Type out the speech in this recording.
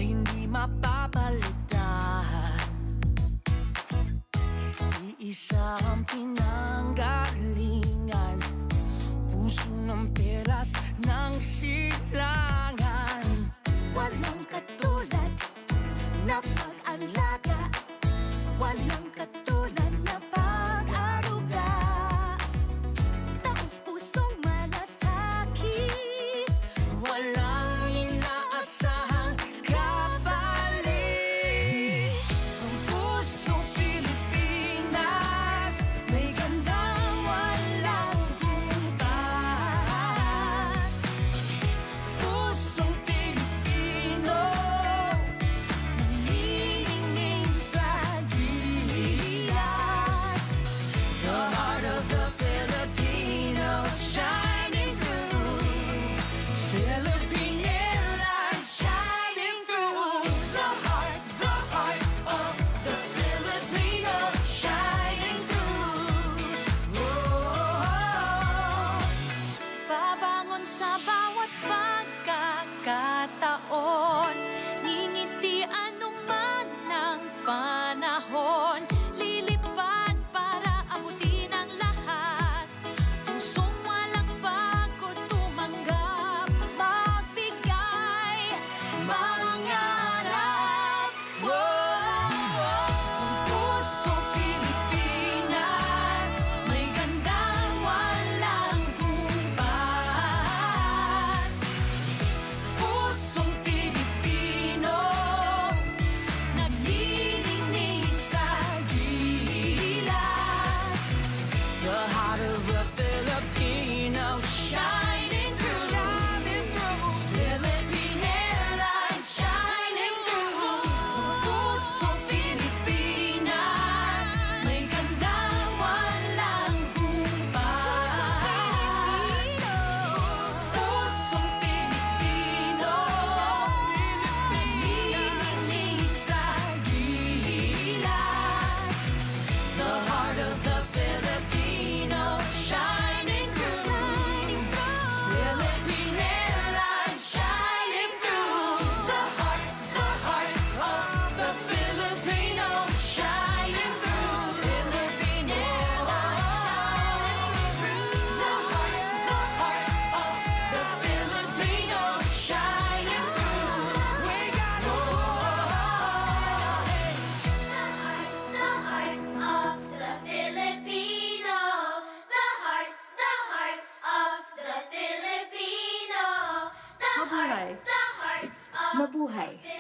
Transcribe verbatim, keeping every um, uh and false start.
ay hindi mapapalitan. Iisa ang pinanggalingan, puso ng peras ng silangan. Walang katulad na pag-alaga, walang katulad na pag-aruga. Taos pusong malasakit, walang inaasahang kapalit. Ang pusong Pilipinas, may gandang walang kubas. Pusong Pilipino, nanginginig sa gilas. The heart of the Filipino shining through. Philippine Airlines shining through. The heart, the heart of the Filipino shining through. Oh, babangon sa bawat pagkakataon, ngingiti anuman ng panahon, lilipad para abutin ang lahat. Pusong walang bago tumanggap, magbigay, mangarap. pusong Pilipinas, may gandang walang kubas. Pusong Pilipino, naglilinig sa gilas. The heart of a Filipino shining through. Philippine Airlines shining through. Pusong Pilipinas, may gandang walang kubas. Pusong Pilipino, naglilinig sa gilas. The heart of the Filipino shining through. Philippine Airlines shining through. The heart, the heart of the Filipino shining through. Philippine Airlines shining through. The heart, the heart of the Filipino shining through. We got The heart of the Filipino, the heart, the heart of the Filipino, the Mabuhay. heart, the heart of Mabuhay. the